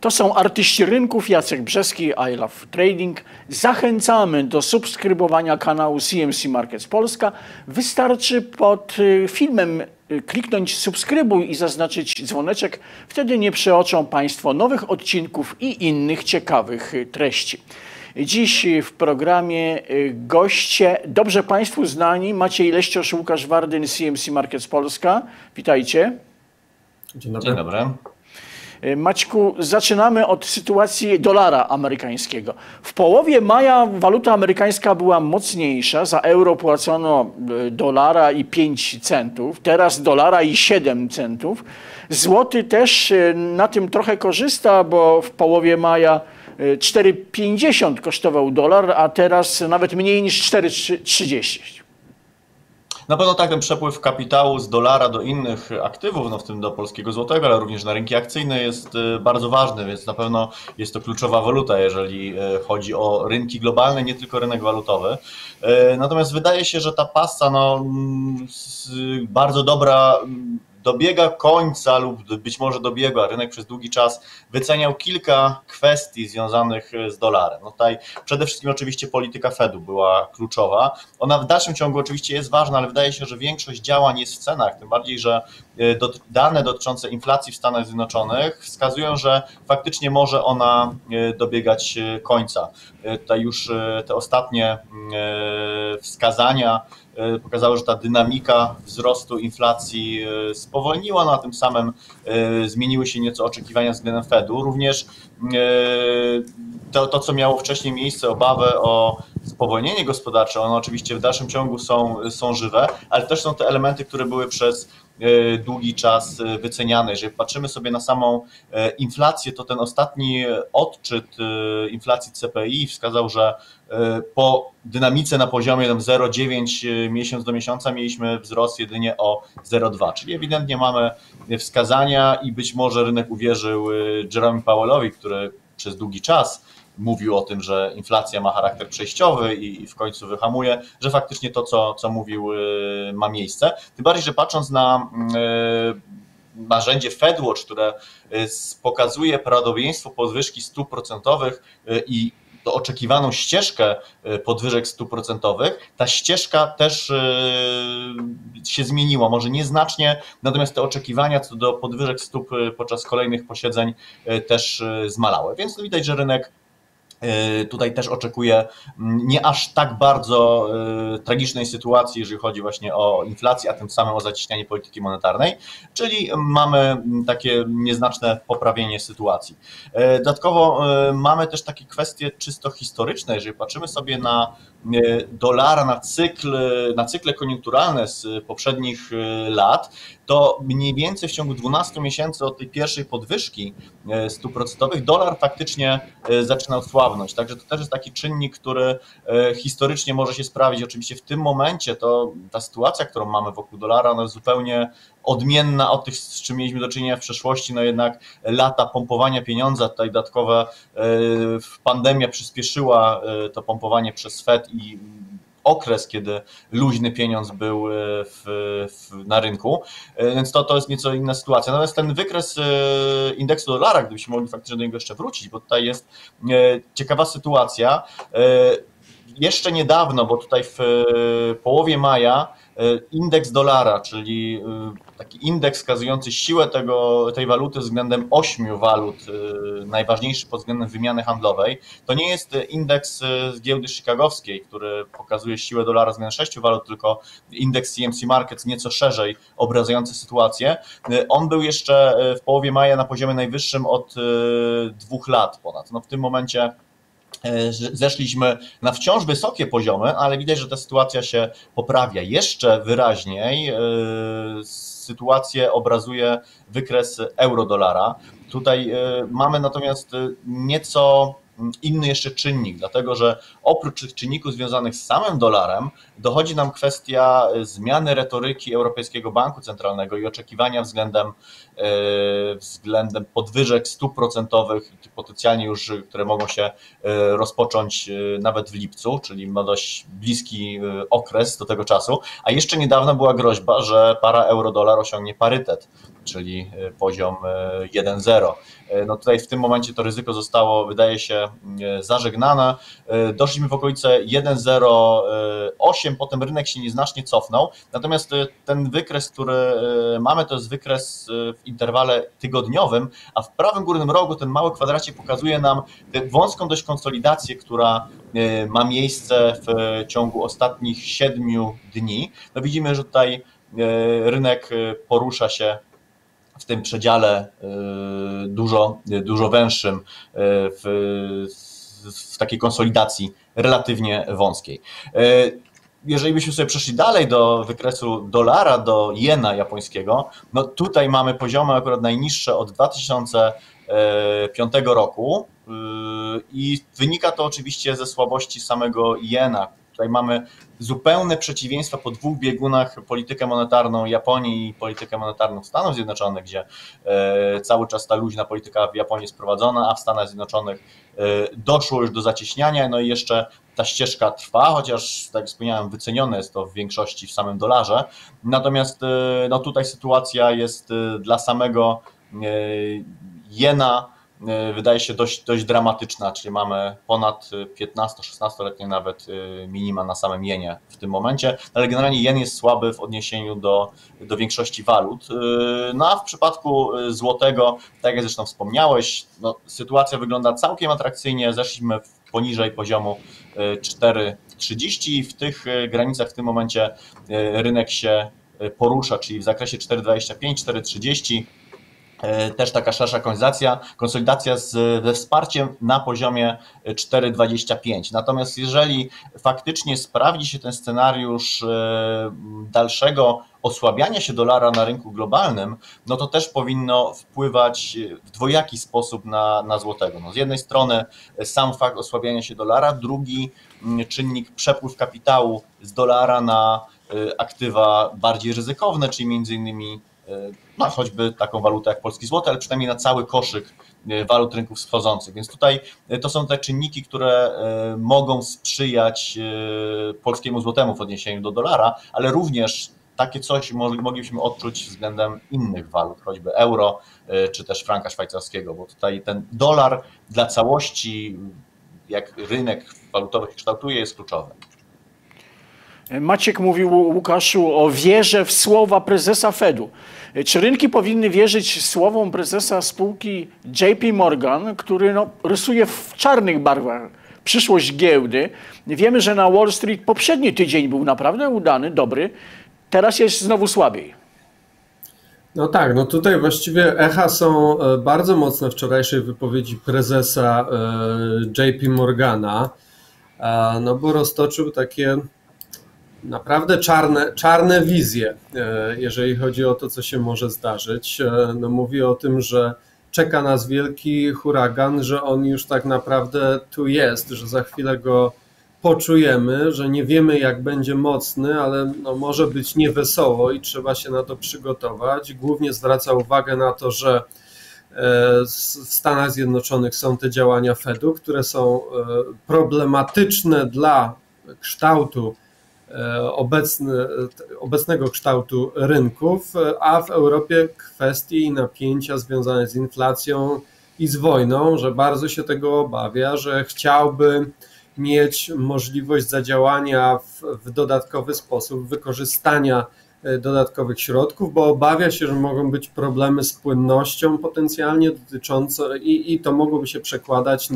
To są artyści rynków, Jacek Brzeski, I Love Trading. Zachęcamy do subskrybowania kanału CMC Markets Polska. Wystarczy pod filmem kliknąć subskrybuj i zaznaczyć dzwoneczek. Wtedy nie przeoczą Państwo nowych odcinków i innych ciekawych treści. Dziś w programie goście dobrze Państwu znani. Maciej Leściosz, Łukasz Wardyn, CMC Markets Polska. Witajcie. Dzień dobry. Dzień dobry. Maćku, zaczynamy od sytuacji dolara amerykańskiego. W połowie maja waluta amerykańska była mocniejsza. Za euro płacono $1,05, teraz $1,07. Złoty też na tym trochę korzysta, bo w połowie maja 4,50 kosztował dolar, a teraz nawet mniej niż 4,30. Na pewno tak, ten przepływ kapitału z dolara do innych aktywów, no w tym do polskiego złotego, ale również na rynki akcyjne jest bardzo ważny, więc na pewno jest to kluczowa waluta, jeżeli chodzi o rynki globalne, nie tylko rynek walutowy. Natomiast wydaje się, że ta passa bardzo dobra dobiega końca lub być może dobiegła. Rynek przez długi czas wyceniał kilka kwestii związanych z dolarem. No tutaj przede wszystkim oczywiście polityka Fedu była kluczowa. Ona w dalszym ciągu oczywiście jest ważna, ale wydaje się, że większość działań jest w cenach, tym bardziej, że dane dotyczące inflacji w Stanach Zjednoczonych wskazują, że faktycznie może ona dobiegać końca. Tutaj już te ostatnie wskazania pokazały, że ta dynamika wzrostu inflacji spowolniła, no a tym samym zmieniły się nieco oczekiwania względem Fedu. Również to, co miało wcześniej miejsce, obawę o spowolnienie gospodarcze, one oczywiście w dalszym ciągu są żywe, ale też są te elementy, które były przez długi czas wyceniane. Jeżeli patrzymy sobie na samą inflację, to ten ostatni odczyt inflacji CPI wskazał, że po dynamice na poziomie 0,9 miesiąc do miesiąca mieliśmy wzrost jedynie o 0,2, czyli ewidentnie mamy wskazania i być może rynek uwierzył Jerome Powellowi, który przez długi czas mówił o tym, że inflacja ma charakter przejściowy i w końcu wyhamuje, że faktycznie to, co mówił, ma miejsce. Tym bardziej, że patrząc na narzędzie FedWatch, które pokazuje prawdopodobieństwo podwyżki stóp procentowych i oczekiwaną ścieżkę podwyżek stóp procentowych, ta ścieżka też się zmieniła, może nieznacznie, natomiast te oczekiwania co do podwyżek stóp podczas kolejnych posiedzeń też zmalały. Więc widać, że rynek tutaj też oczekuje nie aż tak bardzo tragicznej sytuacji, jeżeli chodzi właśnie o inflację, a tym samym o zacieśnianie polityki monetarnej, czyli mamy takie nieznaczne poprawienie sytuacji. Dodatkowo mamy też takie kwestie czysto historyczne, jeżeli patrzymy sobie na dolara, na cykle koniunkturalne z poprzednich lat, to mniej więcej w ciągu 12 miesięcy od tej pierwszej podwyżki stóp procentowych dolar faktycznie zaczynał słabnąć. Także to też jest taki czynnik, który historycznie może się sprawdzić. Oczywiście w tym momencie to ta sytuacja, którą mamy wokół dolara, ona jest zupełnie odmienna od tych, z czym mieliśmy do czynienia w przeszłości. No jednak lata pompowania pieniądza, tutaj dodatkowe pandemia przyspieszyła to pompowanie przez Fed i okres, kiedy luźny pieniądz był na rynku, więc to jest nieco inna sytuacja. Natomiast ten wykres indeksu dolara, gdybyśmy mogli faktycznie do niego jeszcze wrócić, bo tutaj jest ciekawa sytuacja. Jeszcze niedawno, bo tutaj w połowie maja indeks dolara, czyli taki indeks wskazujący siłę tej waluty względem 8 walut, najważniejszy pod względem wymiany handlowej, to nie jest indeks z giełdy chicagowskiej, który pokazuje siłę dolara względem 6 walut, tylko indeks CMC Markets nieco szerzej obrazujący sytuację. On był jeszcze w połowie maja na poziomie najwyższym od 2 lat ponad. No w tym momencie zeszliśmy na wciąż wysokie poziomy, ale widać, że ta sytuacja się poprawia. Jeszcze wyraźniej sytuację obrazuje wykres euro-dolara. Tutaj mamy natomiast nieco inny jeszcze czynnik, dlatego że oprócz tych czynników związanych z samym dolarem dochodzi nam kwestia zmiany retoryki Europejskiego Banku Centralnego i oczekiwania względem względem podwyżek stóp procentowych, potencjalnie już, które mogą się rozpocząć nawet w lipcu, czyli ma dość bliski okres do tego czasu, a jeszcze niedawno była groźba, że para euro-dolar osiągnie parytet, czyli poziom 1,0. No tutaj w tym momencie to ryzyko zostało, wydaje się, zażegnane. Doszliśmy w okolice 1,08, potem rynek się nieznacznie cofnął, natomiast ten wykres, który mamy, to jest wykres w interwale tygodniowym, a w prawym górnym rogu ten mały kwadracie pokazuje nam tę wąską dość konsolidację, która ma miejsce w ciągu ostatnich 7 dni. No widzimy, że tutaj rynek porusza się w tym przedziale dużo węższym, w takiej konsolidacji relatywnie wąskiej. Jeżeli byśmy sobie przeszli dalej do wykresu dolara, do jena japońskiego, no tutaj mamy poziomy akurat najniższe od 2005 roku i wynika to oczywiście ze słabości samego jena. Tutaj mamy zupełne przeciwieństwa po dwóch biegunach, politykę monetarną Japonii i politykę monetarną Stanów Zjednoczonych, gdzie cały czas ta luźna polityka w Japonii jest prowadzona, a w Stanach Zjednoczonych doszło już do zacieśniania, no i jeszcze ta ścieżka trwa, chociaż tak jak wspomniałem, wycenione jest to w większości w samym dolarze. Natomiast no tutaj sytuacja jest dla samego jena, wydaje się dość dramatyczna, czyli mamy ponad 15-16-letnie nawet minima na samym jenie w tym momencie, ale generalnie jen jest słaby w odniesieniu do większości walut. No a w przypadku złotego, tak jak zresztą wspomniałeś, no, sytuacja wygląda całkiem atrakcyjnie, zeszliśmy poniżej poziomu 4,30 i w tych granicach w tym momencie rynek się porusza, czyli w zakresie 4,25-4,30. Też taka szersza konsolidacja ze wsparciem na poziomie 4,25. Natomiast jeżeli faktycznie sprawdzi się ten scenariusz dalszego osłabiania się dolara na rynku globalnym, no to też powinno wpływać w dwojaki sposób na złotego. No z jednej strony sam fakt osłabiania się dolara, drugi czynnik przepływ kapitału z dolara na aktywa bardziej ryzykowne, czyli między innymi no, choćby taką walutę jak polski złoty, ale przynajmniej na cały koszyk walut rynków wschodzących. Więc tutaj to są te czynniki, które mogą sprzyjać polskiemu złotemu w odniesieniu do dolara, ale również takie coś moglibyśmy odczuć względem innych walut, choćby euro czy też franka szwajcarskiego, bo tutaj ten dolar dla całości, jak rynek walutowy się kształtuje, jest kluczowy. Maciek mówił, Łukaszu, o wierze w słowa prezesa Fedu. Czy rynki powinny wierzyć słowom prezesa spółki JP Morgan, który rysuje w czarnych barwach przyszłość giełdy? Wiemy, że na Wall Street poprzedni tydzień był naprawdę udany, dobry. Teraz jest znowu słabiej. No tak, no tutaj właściwie echa są bardzo mocne wczorajszej wypowiedzi prezesa JP Morgana, no bo roztoczył takie naprawdę czarne wizje, jeżeli chodzi o to, co się może zdarzyć. No mówi o tym, że czeka nas wielki huragan, że on już tak naprawdę tu jest, że za chwilę go poczujemy, że nie wiemy, jak będzie mocny, ale no może być niewesoło i trzeba się na to przygotować. Głównie zwraca uwagę na to, że w Stanach Zjednoczonych są te działania Fedu, które są problematyczne dla kształtu obecnego kształtu rynków, a w Europie kwestie i napięcia związane z inflacją i z wojną, że bardzo się tego obawia, że chciałby mieć możliwość zadziałania w dodatkowy sposób, wykorzystania dodatkowych środków, bo obawia się, że mogą być problemy z płynnością potencjalnie dotyczące i to mogłoby się przekładać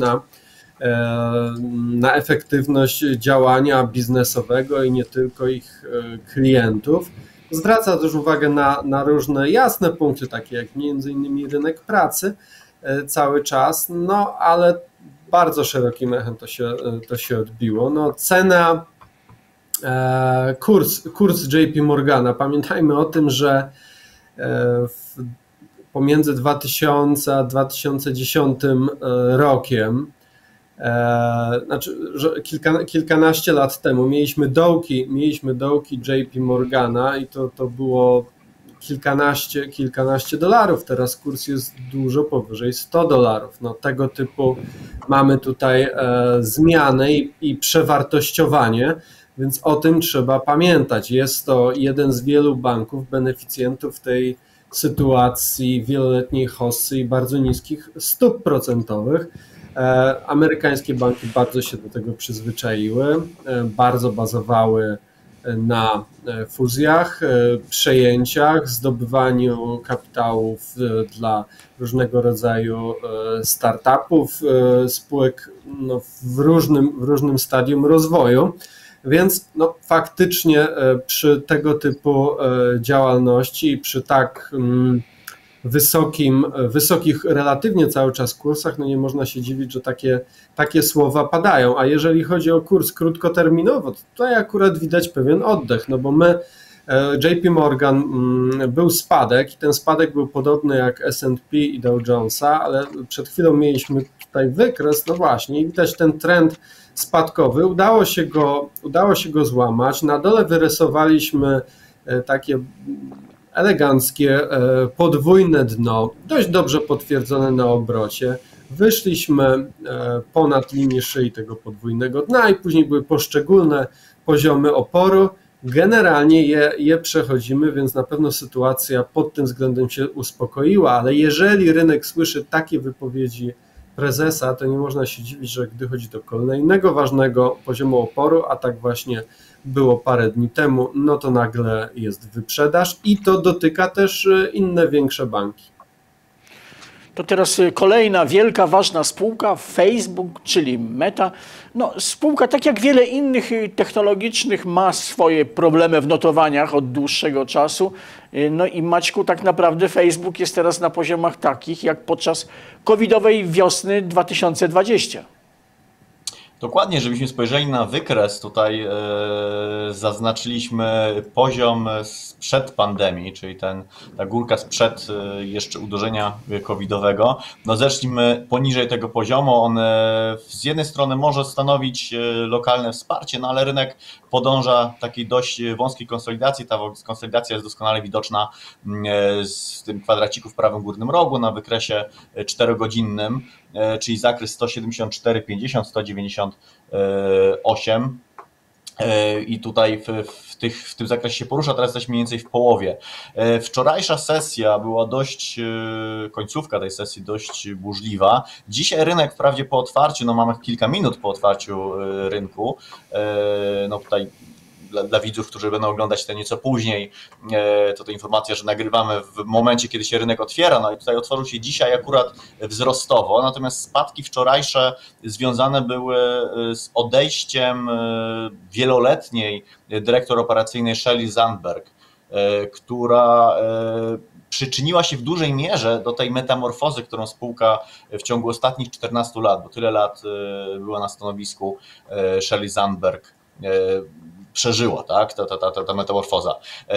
na efektywność działania biznesowego i nie tylko ich klientów. Zwraca też uwagę na różne jasne punkty, takie jak między innymi rynek pracy cały czas, no ale bardzo szerokim echem to się odbiło. No, cena, kurs JP Morgana, pamiętajmy o tym, że pomiędzy 2000 a 2010 rokiem, znaczy, że kilkanaście lat temu mieliśmy dołki JP Morgana i to było kilkanaście dolarów, teraz kurs jest dużo powyżej $100. No, tego typu mamy tutaj zmiany i przewartościowanie, więc o tym trzeba pamiętać. Jest to jeden z wielu banków beneficjentów tej sytuacji wieloletniej hossy i bardzo niskich stóp procentowych. Amerykańskie banki bardzo się do tego przyzwyczaiły, bardzo bazowały na fuzjach, przejęciach, zdobywaniu kapitałów dla różnego rodzaju startupów, spółek no, w różnym stadium rozwoju. Więc no, faktycznie przy tego typu działalności i przy tak wysokich relatywnie cały czas kursach, no nie można się dziwić, że takie słowa padają. A jeżeli chodzi o kurs krótkoterminowo, to tutaj akurat widać pewien oddech, no bo JP Morgan był spadek i ten spadek był podobny jak S&P i Dow Jonesa, ale przed chwilą mieliśmy tutaj wykres, no właśnie, i widać ten trend spadkowy, udało się go złamać. Na dole wyrysowaliśmy takie eleganckie podwójne dno, dość dobrze potwierdzone na obrocie. Wyszliśmy ponad linię szyi tego podwójnego dna i później były poszczególne poziomy oporu. Generalnie je przechodzimy, więc na pewno sytuacja pod tym względem się uspokoiła, ale jeżeli rynek słyszy takie wypowiedzi prezesa, to nie można się dziwić, że gdy chodzi do kolejnego ważnego poziomu oporu, a tak właśnie było parę dni temu, no to nagle jest wyprzedaż i to dotyka też inne większe banki. To teraz kolejna wielka, ważna spółka, Facebook, czyli Meta. No, spółka, tak jak wiele innych technologicznych, ma swoje problemy w notowaniach od dłuższego czasu. No i Maćku, tak naprawdę Facebook jest teraz na poziomach takich, jak podczas covidowej wiosny 2020. Dokładnie, żebyśmy spojrzeli na wykres, tutaj zaznaczyliśmy poziom sprzed pandemii, czyli ta górka sprzed jeszcze uderzenia covidowego. No zeszliśmy poniżej tego poziomu, on z jednej strony może stanowić lokalne wsparcie, no ale rynek podąża takiej dość wąskiej konsolidacji. Ta konsolidacja jest doskonale widoczna z tym kwadraciku w prawym górnym rogu na wykresie 4-godzinnym, czyli zakres 174,50, 198 i tutaj w tym zakresie się porusza, teraz jesteśmy mniej więcej w połowie. Wczorajsza sesja była końcówka tej sesji dość burzliwa. Dzisiaj rynek wprawdzie po otwarciu, no mamy kilka minut po otwarciu rynku, no tutaj dla widzów, którzy będą oglądać to nieco później, to informacja, że nagrywamy w momencie, kiedy się rynek otwiera, no i tutaj otworzył się dzisiaj akurat wzrostowo, natomiast spadki wczorajsze związane były z odejściem wieloletniej dyrektor operacyjnej Sheryl Sandberg, która przyczyniła się w dużej mierze do tej metamorfozy, którą spółka w ciągu ostatnich 14 lat, bo tyle lat była na stanowisku Sheryl Sandberg, przeżyła, tak, ta metamorfoza.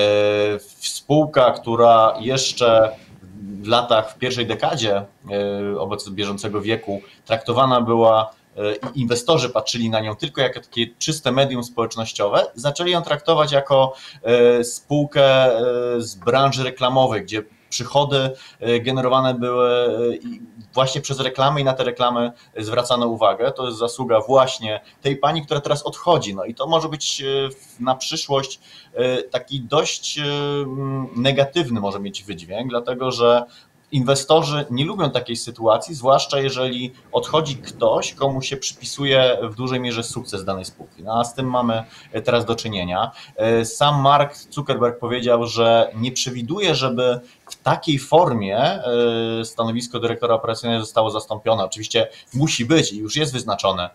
Spółka, która jeszcze w pierwszej dekadzie bieżącego wieku traktowana była i inwestorzy patrzyli na nią tylko jako takie czyste medium społecznościowe, zaczęli ją traktować jako spółkę z branży reklamowej, gdzie przychody generowane były właśnie przez reklamy i na te reklamy zwracano uwagę. To jest zasługa właśnie tej pani, która teraz odchodzi. No i to może być na przyszłość taki dość negatywny może mieć wydźwięk, dlatego że inwestorzy nie lubią takiej sytuacji, zwłaszcza jeżeli odchodzi ktoś, komu się przypisuje w dużej mierze sukces danej spółki. No a z tym mamy teraz do czynienia. Sam Mark Zuckerberg powiedział, że nie przewiduje, żeby w takiej formie stanowisko dyrektora operacyjnego zostało zastąpione. Oczywiście musi być i już jest wyznaczony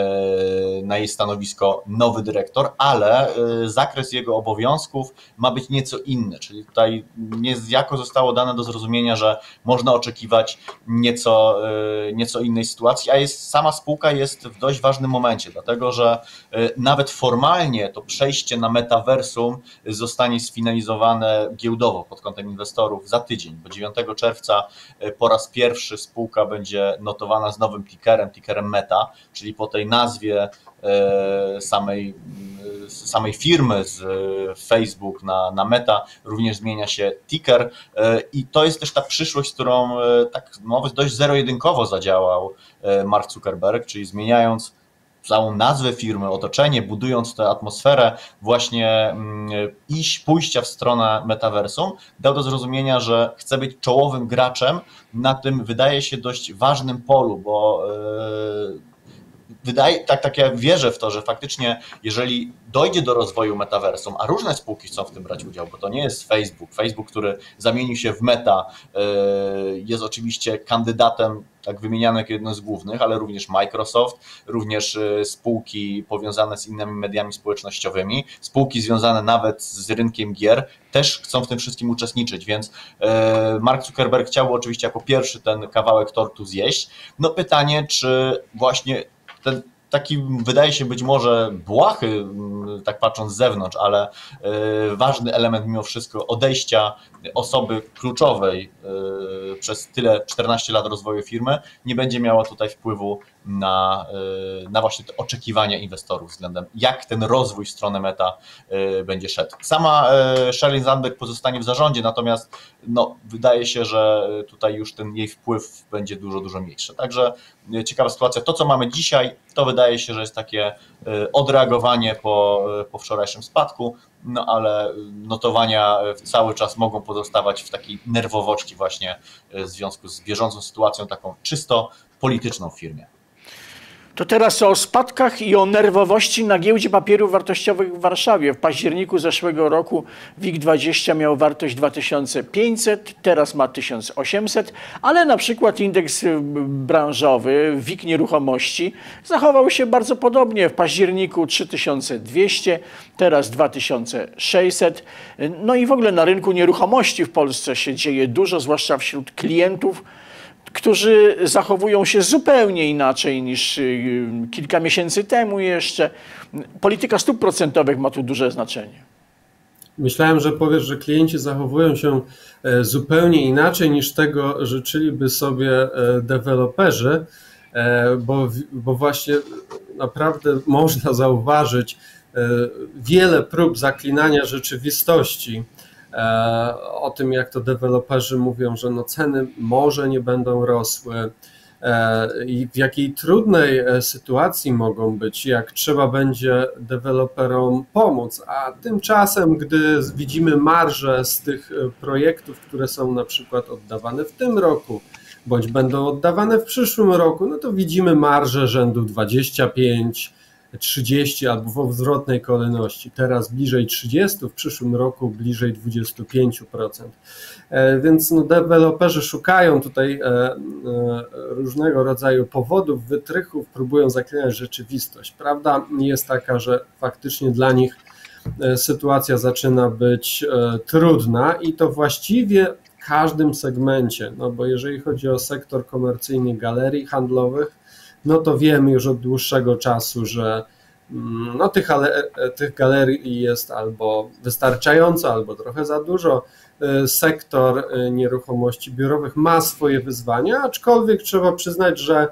na jej stanowisko nowy dyrektor, ale zakres jego obowiązków ma być nieco inny, czyli tutaj niejako zostało dane do zrozumienia, że można oczekiwać nieco innej sytuacji, a sama spółka jest w dość ważnym momencie, dlatego że nawet formalnie to przejście na metaversum zostanie sfinalizowane giełdowo pod kątem inwestorów za tydzień, bo 9 czerwca po raz pierwszy spółka będzie notowana z nowym tickerem Meta, czyli pod tej nazwie samej firmy z Facebook na Meta, również zmienia się ticker i to jest też ta przyszłość, z którą tak dość zero-jedynkowo zadziałał Mark Zuckerberg, czyli zmieniając całą nazwę firmy, otoczenie, budując tę atmosferę właśnie pójścia w stronę metaversum, dał do zrozumienia, że chce być czołowym graczem na tym, wydaje się, dość ważnym polu, bo ja wierzę w to, że faktycznie jeżeli dojdzie do rozwoju metaversum, a różne spółki chcą w tym brać udział, bo to nie jest Facebook, który zamienił się w Meta, jest oczywiście kandydatem, tak wymieniany jako jeden z głównych, ale również Microsoft, również spółki powiązane z innymi mediami społecznościowymi, spółki związane nawet z rynkiem gier, też chcą w tym wszystkim uczestniczyć, więc Mark Zuckerberg chciał oczywiście jako pierwszy ten kawałek tortu zjeść. No pytanie, czy właśnie ten taki wydaje się być może błahy, tak patrząc z zewnątrz, ale ważny element mimo wszystko odejścia osoby kluczowej przez tyle 14 lat rozwoju firmy nie będzie miało tutaj wpływu na właśnie te oczekiwania inwestorów względem jak ten rozwój w stronę Meta będzie szedł. Sama Sheryl Sandberg pozostanie w zarządzie, natomiast wydaje się, że tutaj już ten jej wpływ będzie dużo mniejszy. Także ciekawa sytuacja. To, co mamy dzisiaj, to wydaje się, że jest takie odreagowanie po wczorajszym spadku, ale notowania cały czas mogą pozostawać w takiej nerwowości właśnie w związku z bieżącą sytuacją taką czysto polityczną w firmie. To teraz o spadkach i o nerwowości na giełdzie papierów wartościowych w Warszawie. W październiku zeszłego roku WIG20 miał wartość 2500, teraz ma 1800, ale na przykład indeks branżowy WIG nieruchomości zachował się bardzo podobnie. W październiku 3200, teraz 2600. No i w ogóle na rynku nieruchomości w Polsce się dzieje dużo, zwłaszcza wśród klientów, którzy zachowują się zupełnie inaczej niż kilka miesięcy temu jeszcze. Polityka stóp procentowych ma tu duże znaczenie. Myślałem, że powiesz, że klienci zachowują się zupełnie inaczej niż tego życzyliby sobie deweloperzy, bo właśnie naprawdę można zauważyć wiele prób zaklinania rzeczywistości. O tym, jak to deweloperzy mówią, że ceny może nie będą rosły i w jakiej trudnej sytuacji mogą być, jak trzeba będzie deweloperom pomóc, a tymczasem, gdy widzimy marże z tych projektów, które są na przykład oddawane w tym roku, bądź będą oddawane w przyszłym roku, to widzimy marże rzędu 25, 30 albo w odwrotnej kolejności. Teraz bliżej 30, w przyszłym roku bliżej 25%. Więc deweloperzy szukają tutaj różnego rodzaju powodów, wytrychów, próbują zaklinać rzeczywistość. Prawda jest taka, że faktycznie dla nich sytuacja zaczyna być trudna i to właściwie w każdym segmencie, bo jeżeli chodzi o sektor komercyjny galerii handlowych, to wiemy już od dłuższego czasu, że tych galerii jest albo wystarczająco, albo trochę za dużo. Sektor nieruchomości biurowych ma swoje wyzwania, aczkolwiek trzeba przyznać, że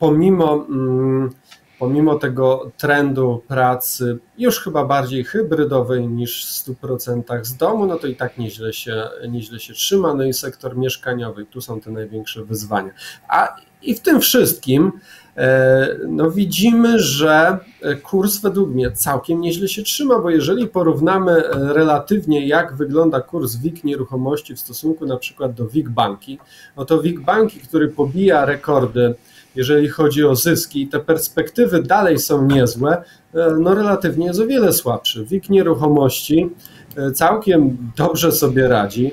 pomimo tego trendu pracy już chyba bardziej hybrydowej niż w 100% z domu, to i tak nieźle się trzyma. I sektor mieszkaniowy, tu są te największe wyzwania. I w tym wszystkim widzimy, że kurs według mnie całkiem nieźle się trzyma, bo jeżeli porównamy relatywnie, jak wygląda kurs WIG nieruchomości w stosunku na przykład do WIG Banki, to WIG Banki, który pobija rekordy, jeżeli chodzi o zyski, te perspektywy dalej są niezłe, relatywnie jest o wiele słabszy. WIG nieruchomości całkiem dobrze sobie radzi,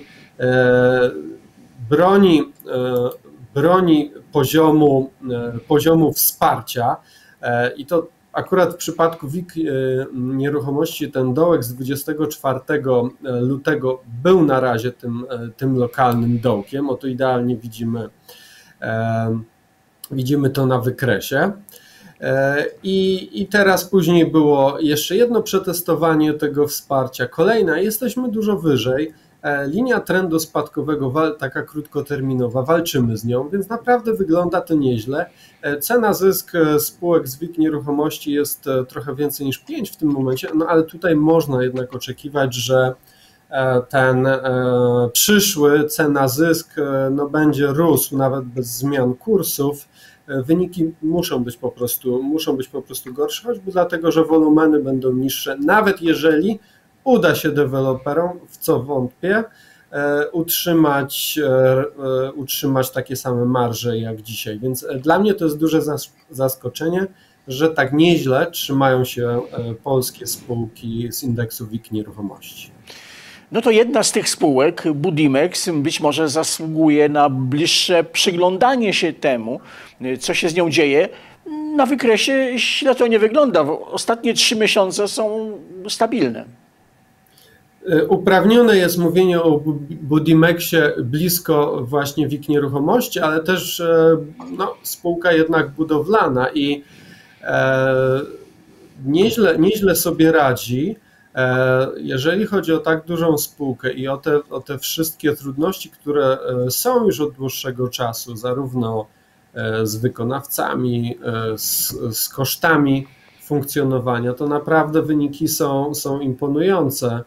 broni poziomu wsparcia i to akurat w przypadku WIG nieruchomości ten dołek z 24 lutego był na razie tym lokalnym dołkiem, to idealnie widzimy to na wykresie. I teraz później było jeszcze jedno przetestowanie tego wsparcia, kolejne, jesteśmy dużo wyżej. linia trendu spadkowego, taka krótkoterminowa, walczymy z nią, więc naprawdę wygląda to nieźle. Cena zysk spółek z WIG nieruchomości jest trochę więcej niż 5 w tym momencie, no ale tutaj można jednak oczekiwać, że ten przyszły cena zysk no, będzie rósł nawet bez zmian kursów. Wyniki muszą być po prostu gorsze, choćby dlatego, że wolumeny będą niższe, nawet jeżeli uda się deweloperom, w co wątpię, utrzymać takie same marże jak dzisiaj. Więc dla mnie to jest duże zaskoczenie, że tak nieźle trzymają się polskie spółki z indeksu WIG nieruchomości. No to jedna z tych spółek, Budimex, być może zasługuje na bliższe przyglądanie się temu, co się z nią dzieje. Na wykresie źle to nie wygląda. Ostatnie 3 miesiące są stabilne. Uprawnione jest mówienie o Budimexie blisko właśnie WIG nieruchomości, ale też no, spółka jednak budowlana i nieźle sobie radzi. Jeżeli chodzi o tak dużą spółkę i o te wszystkie trudności, które są już od dłuższego czasu, zarówno z wykonawcami, z kosztami funkcjonowania, to naprawdę wyniki są imponujące.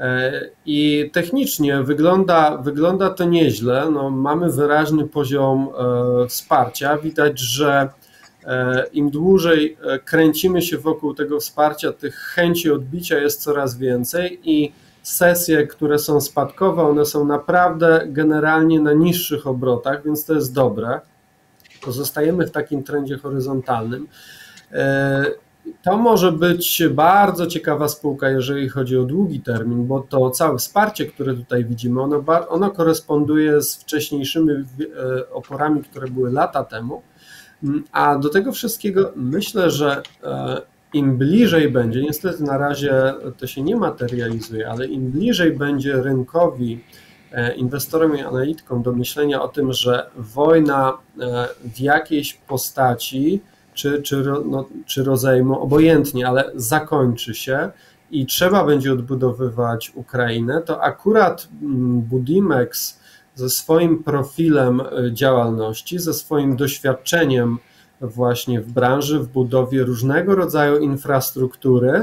I technicznie wygląda to nieźle. No, mamy wyraźny poziom wsparcia. Widać, że im dłużej kręcimy się wokół tego wsparcia, tych chęci odbicia jest coraz więcej i sesje, które są spadkowe, one są naprawdę generalnie na niższych obrotach, więc to jest dobre. Pozostajemy w takim trendzie horyzontalnym. To może być bardzo ciekawa spółka, jeżeli chodzi o długi termin, bo to całe wsparcie, które tutaj widzimy, ono koresponduje z wcześniejszymi oporami, które były lata temu, a do tego wszystkiego myślę, że im bliżej będzie, niestety na razie to się nie materializuje, ale im bliżej będzie rynkowi, inwestorom i analitykom do myślenia o tym, że wojna w jakiejś postaci czy rozejmu, obojętnie, ale zakończy się i trzeba będzie odbudowywać Ukrainę, to akurat Budimex ze swoim profilem działalności, ze swoim doświadczeniem właśnie w branży, w budowie różnego rodzaju infrastruktury,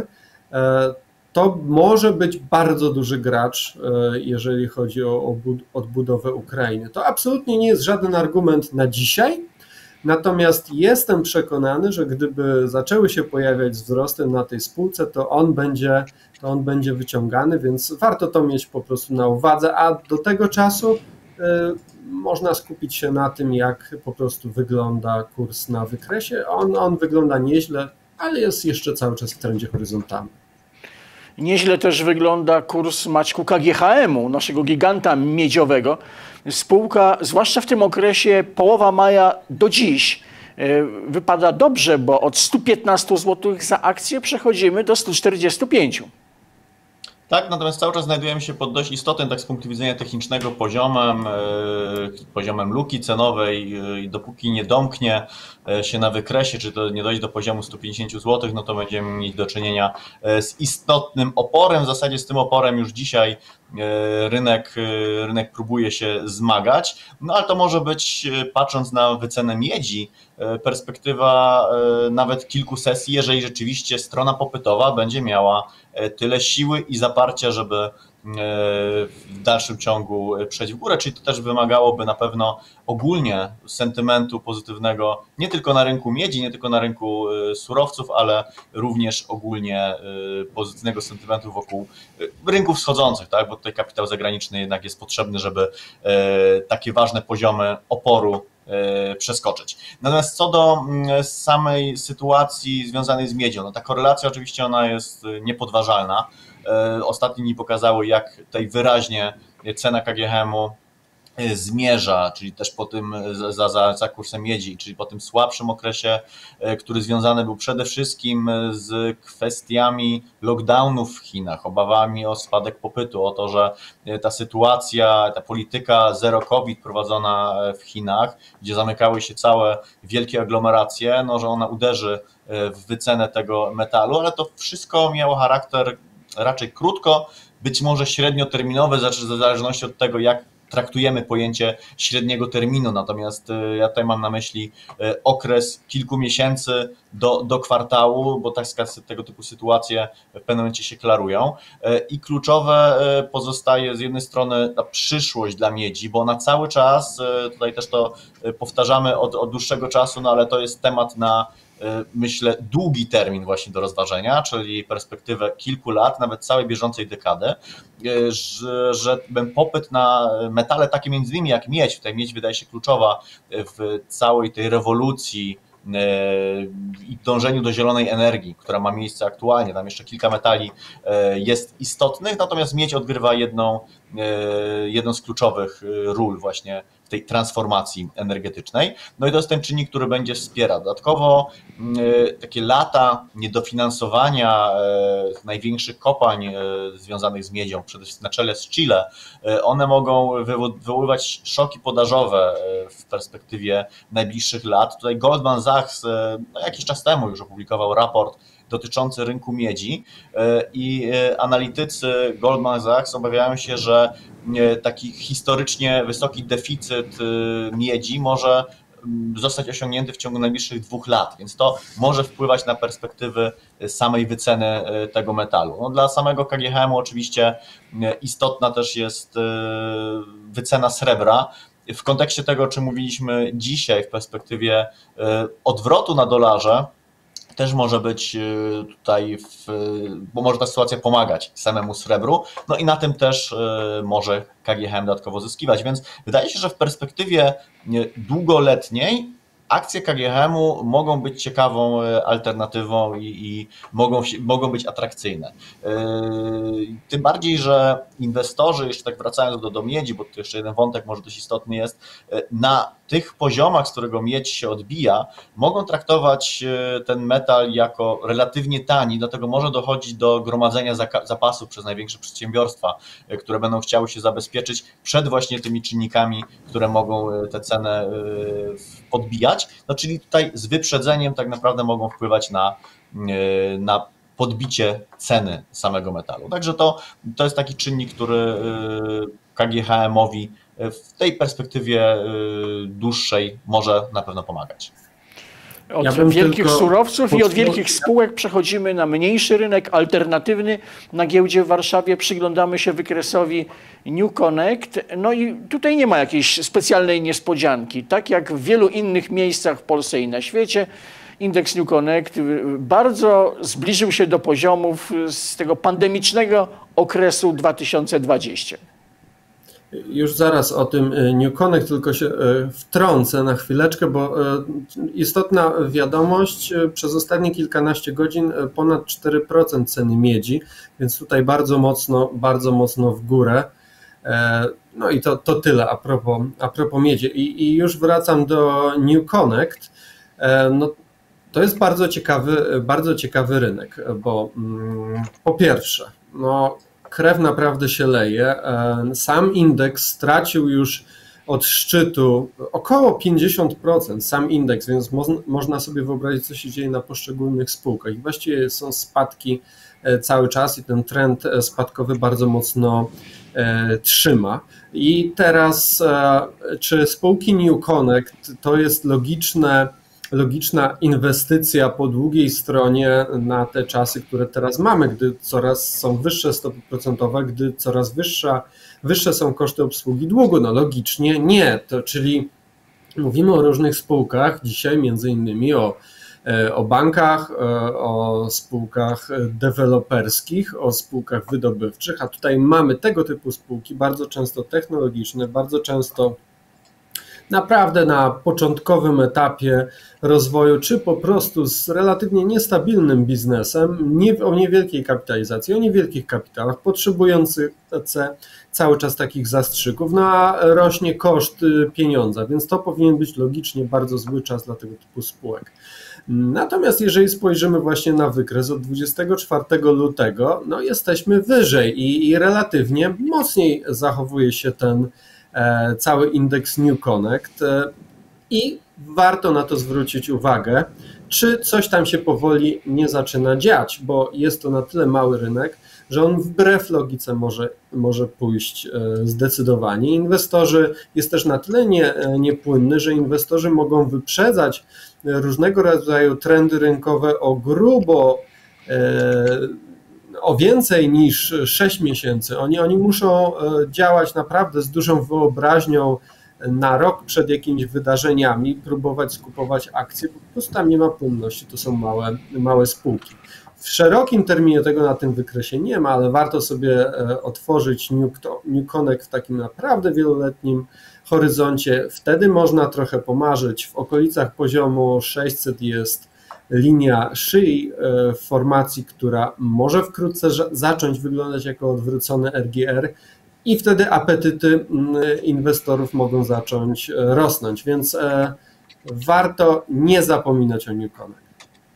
to może być bardzo duży gracz, jeżeli chodzi o odbudowę Ukrainy. To absolutnie nie jest żaden argument na dzisiaj, natomiast jestem przekonany, że gdyby zaczęły się pojawiać wzrosty na tej spółce, to on będzie wyciągany, więc warto to mieć po prostu na uwadze, a do tego czasu można skupić się na tym, jak po prostu wygląda kurs na wykresie. On wygląda nieźle, ale jest jeszcze cały czas w trendzie horyzontalnym. Nieźle też wygląda kurs Maćku KGHM-u, naszego giganta miedziowego. Spółka, zwłaszcza w tym okresie połowa maja do dziś, wypada dobrze, bo od 115 zł za akcję przechodzimy do 145. Tak, natomiast cały czas znajdujemy się pod dość istotnym, tak z punktu widzenia technicznego, poziomem luki cenowej i dopóki nie domknie się na wykresie, czy to nie dojdzie do poziomu 150 zł, no to będziemy mieć do czynienia z istotnym oporem. W zasadzie z tym oporem już dzisiaj rynek próbuje się zmagać, no ale to może być, patrząc na wycenę miedzi, perspektywa nawet kilku sesji, jeżeli rzeczywiście strona popytowa będzie miała tyle siły i zaparcia, żeby w dalszym ciągu przejść w górę, czyli to też wymagałoby na pewno ogólnie sentymentu pozytywnego, nie tylko na rynku miedzi, nie tylko na rynku surowców, ale również ogólnie pozytywnego sentymentu wokół rynków wschodzących, tak? Bo tutaj kapitał zagraniczny jednak jest potrzebny, żeby takie ważne poziomy oporu przeskoczyć. Natomiast co do samej sytuacji związanej z miedzią, no ta korelacja oczywiście ona jest niepodważalna. Ostatnie dni pokazały, jak tutaj wyraźnie cena KGHM-u zmierza, czyli też po tym za kursem miedzi, czyli po tym słabszym okresie, który związany był przede wszystkim z kwestiami lockdownów w Chinach, obawami o spadek popytu, o to, że ta sytuacja, ta polityka zero COVID prowadzona w Chinach, gdzie zamykały się całe wielkie aglomeracje, no, że ona uderzy w wycenę tego metalu, ale to wszystko miało charakter raczej być może średnioterminowe, w zależności od tego, jak traktujemy pojęcie średniego terminu, natomiast ja tutaj mam na myśli okres kilku miesięcy do kwartału, bo tego typu sytuacje w pewnym momencie się klarują i kluczowe pozostaje z jednej strony ta przyszłość dla miedzi, bo ona cały czas, tutaj też to powtarzamy od dłuższego czasu, no ale to jest temat na, myślę, długi termin właśnie do rozważenia, czyli perspektywę kilku lat, nawet całej bieżącej dekady, że popyt na metale takie między innymi jak miedź, tutaj miedź wydaje się kluczowa w całej tej rewolucji i dążeniu do zielonej energii, która ma miejsce aktualnie. Tam jeszcze kilka metali jest istotnych, natomiast miedź odgrywa jedną z kluczowych ról właśnie w tej transformacji energetycznej. No i to jest ten czynnik, który będzie wspierał. Dodatkowo takie lata niedofinansowania największych kopalń związanych z miedzią, przede wszystkim na czele z Chile, one mogą wywoływać szoki podażowe w perspektywie najbliższych lat. Tutaj Goldman Sachs jakiś czas temu już opublikował raport dotyczący rynku miedzi i analitycy Goldman Sachs obawiają się, że taki historycznie wysoki deficyt miedzi może zostać osiągnięty w ciągu najbliższych 2 lat, więc to może wpływać na perspektywy samej wyceny tego metalu. No, dla samego KGHM-u oczywiście istotna też jest wycena srebra. W kontekście tego, o czym mówiliśmy dzisiaj w perspektywie odwrotu na dolarze, też może być tutaj, bo może ta sytuacja pomagać samemu srebru, no i na tym też może KGHM dodatkowo zyskiwać, więc wydaje się, że w perspektywie długoletniej akcje KGHM-u mogą być ciekawą alternatywą i mogą być atrakcyjne. Tym bardziej, że inwestorzy, jeszcze tak wracając do miedzi, bo tu jeszcze jeden wątek może dość istotny jest, na tych poziomach, z którego miedź się odbija, mogą traktować ten metal jako relatywnie tani, dlatego może dochodzić do gromadzenia zapasów przez największe przedsiębiorstwa, które będą chciały się zabezpieczyć przed właśnie tymi czynnikami, które mogą tę cenę podbijać. No, czyli tutaj z wyprzedzeniem tak naprawdę mogą wpływać na podbicie ceny samego metalu. Także to jest taki czynnik, który KGHM-owi w tej perspektywie dłuższej może na pewno pomagać. Od wielkich surowców i od wielkich spółek przechodzimy na mniejszy rynek alternatywny. Na giełdzie w Warszawie przyglądamy się wykresowi New Connect. No i tutaj nie ma jakiejś specjalnej niespodzianki. Tak jak w wielu innych miejscach w Polsce i na świecie, indeks New Connect bardzo zbliżył się do poziomów z tego pandemicznego okresu 2020. Już zaraz o tym New Connect, tylko się wtrącę na chwileczkę, bo istotna wiadomość, przez ostatnie kilkanaście godzin ponad 4% ceny miedzi, więc tutaj bardzo mocno w górę. No i to tyle a propos miedzi. I już wracam do New Connect. No, to jest bardzo ciekawy rynek, bo po pierwsze, no, krew naprawdę się leje. Sam indeks stracił już od szczytu około 50%, sam indeks, więc można sobie wyobrazić, co się dzieje na poszczególnych spółkach. I właściwie są spadki cały czas i ten trend spadkowy bardzo mocno trzyma. I teraz, czy spółki New Connect to jest logiczna inwestycja po długiej stronie na te czasy, które teraz mamy, gdy coraz są wyższe stopy procentowe, gdy coraz wyższe są koszty obsługi długu? No logicznie nie. Czyli mówimy o różnych spółkach, dzisiaj między innymi o bankach, o spółkach deweloperskich, o spółkach wydobywczych, a tutaj mamy tego typu spółki, bardzo często technologiczne, bardzo często naprawdę na początkowym etapie rozwoju, czy po prostu z relatywnie niestabilnym biznesem, o niewielkiej kapitalizacji, o niewielkich kapitałach, potrzebujących cały czas takich zastrzyków, no a rośnie koszt pieniądza, więc to powinien być logicznie bardzo zły czas dla tego typu spółek. Natomiast jeżeli spojrzymy właśnie na wykres od 24 lutego, no jesteśmy wyżej i relatywnie mocniej zachowuje się ten cały indeks New Connect i warto na to zwrócić uwagę, czy coś tam się powoli nie zaczyna dziać, bo jest to na tyle mały rynek, że on wbrew logice może pójść zdecydowanie. Inwestorzy jest też na tyle niepłynny, że inwestorzy mogą wyprzedzać różnego rodzaju trendy rynkowe o więcej niż 6 miesięcy. Oni muszą działać naprawdę z dużą wyobraźnią na rok przed jakimiś wydarzeniami, próbować skupować akcje, po prostu tam nie ma płynności, to są małe spółki. W szerokim terminie tego na tym wykresie nie ma, ale warto sobie otworzyć New Connect w takim naprawdę wieloletnim horyzoncie. Wtedy można trochę pomarzyć. W okolicach poziomu 600 jest linia szyi formacji, która może wkrótce zacząć wyglądać jako odwrócony RGR i wtedy apetyty inwestorów mogą zacząć rosnąć, więc warto nie zapominać o New Connect.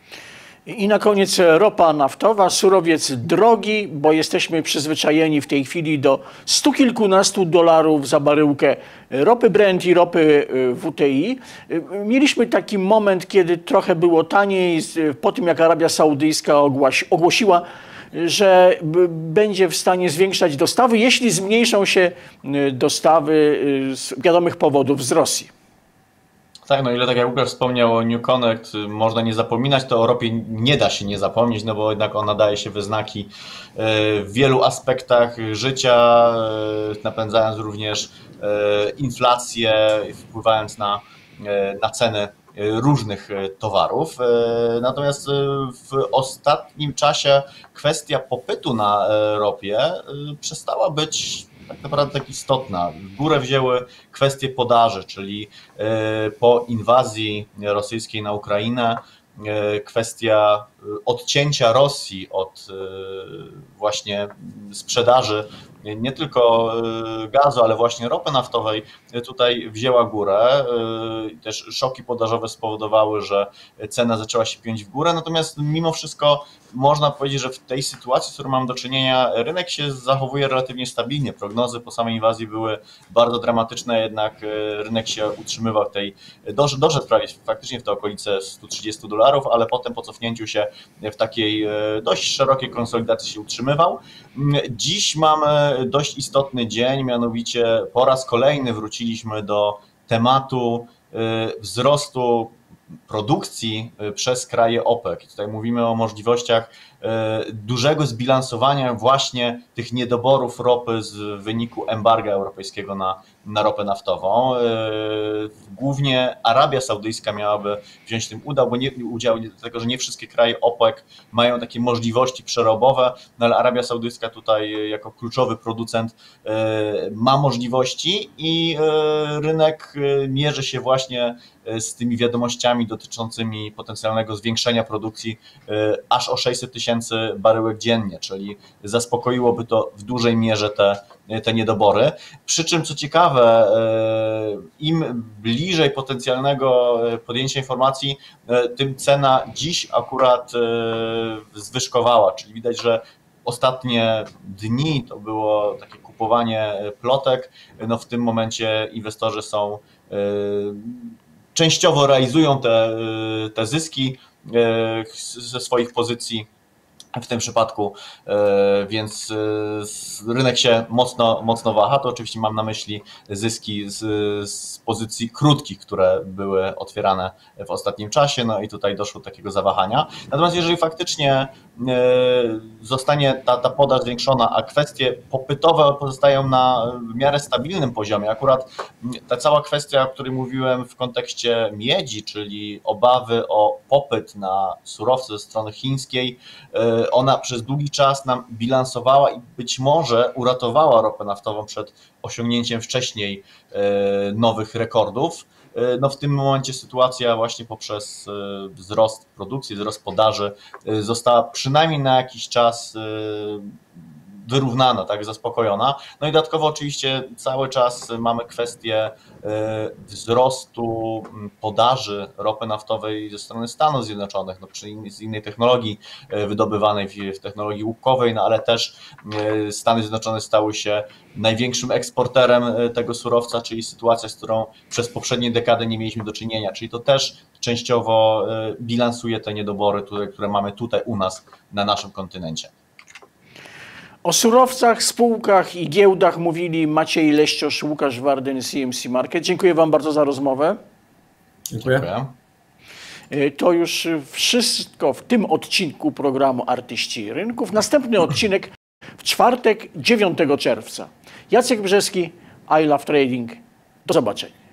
I na koniec ropa naftowa, surowiec drogi, bo jesteśmy przyzwyczajeni w tej chwili do stu kilkunastu dolarów za baryłkę ropy Brent i ropy WTI. Mieliśmy taki moment, kiedy trochę było taniej, po tym jak Arabia Saudyjska ogłosiła, że będzie w stanie zwiększać dostawy, jeśli zmniejszą się dostawy z wiadomych powodów z Rosji. Tak, no ile tak jak Łukasz wspomniał o New Connect, można nie zapominać, to o ropie nie da się nie zapomnieć, no bo jednak ona daje się we znaki w wielu aspektach życia, napędzając również inflację, wpływając na ceny różnych towarów. Natomiast w ostatnim czasie kwestia popytu na ropie przestała być tak naprawdę tak istotna. W górę wzięły kwestie podaży, czyli po inwazji rosyjskiej na Ukrainę kwestia odcięcia Rosji od właśnie sprzedaży nie tylko gazu, ale właśnie ropy naftowej tutaj wzięła górę. Też szoki podażowe spowodowały, że cena zaczęła się piąć w górę, natomiast mimo wszystko można powiedzieć, że w tej sytuacji, z którą mam do czynienia, rynek się zachowuje relatywnie stabilnie. Prognozy po samej inwazji były bardzo dramatyczne, jednak rynek się utrzymywał w tej, doszedł prawie faktycznie w te okolice $130, ale potem po cofnięciu się w takiej dość szerokiej konsolidacji się utrzymywał. Dziś mamy dość istotny dzień, mianowicie po raz kolejny wróciliśmy do tematu wzrostu produkcji przez kraje OPEC. Tutaj mówimy o możliwościach dużego zbilansowania właśnie tych niedoborów ropy z wyniku embarga europejskiego na ropę naftową. Głównie Arabia Saudyjska miałaby wziąć w tym udział, dlatego że nie wszystkie kraje OPEC mają takie możliwości przerobowe, no ale Arabia Saudyjska tutaj jako kluczowy producent ma możliwości i rynek mierzy się właśnie z tymi wiadomościami dotyczącymi potencjalnego zwiększenia produkcji aż o 600 000 baryłek dziennie, czyli zaspokoiłoby to w dużej mierze te niedobory. Przy czym, co ciekawe, im bliżej potencjalnego podjęcia informacji, tym cena dziś akurat zwyżkowała, czyli widać, że ostatnie dni to było takie kupowanie plotek. No w tym momencie inwestorzy są częściowo realizują te zyski ze swoich pozycji w tym przypadku, więc rynek się mocno waha. To oczywiście mam na myśli zyski z pozycji krótkich, które były otwierane w ostatnim czasie, no i tutaj doszło do takiego zawahania. Natomiast jeżeli faktycznie zostanie ta podaż zwiększona, a kwestie popytowe pozostają na w miarę stabilnym poziomie, akurat ta cała kwestia, o której mówiłem w kontekście miedzi, czyli obawy o popyt na surowce ze strony chińskiej, ona przez długi czas nam bilansowała i być może uratowała ropę naftową przed osiągnięciem wcześniej nowych rekordów. No w tym momencie sytuacja właśnie poprzez wzrost produkcji, wzrost podaży została przynajmniej na jakiś czas wyrównana, tak, zaspokojona. No i dodatkowo oczywiście cały czas mamy kwestię wzrostu podaży ropy naftowej ze strony Stanów Zjednoczonych, no przy z innej technologii wydobywanej w technologii łupkowej, no ale też Stany Zjednoczone stały się największym eksporterem tego surowca, czyli sytuacja, z którą przez poprzednie dekady nie mieliśmy do czynienia, czyli to też częściowo bilansuje te niedobory, które mamy tutaj u nas na naszym kontynencie. O surowcach, spółkach i giełdach mówili Maciej Leściosz, Łukasz Warden, CMC Market. Dziękuję Wam bardzo za rozmowę. Dziękuję. To już wszystko w tym odcinku programu Artyści Rynków. Następny odcinek w czwartek, 9 czerwca. Jacek Brzeski, I Love Trading. Do zobaczenia.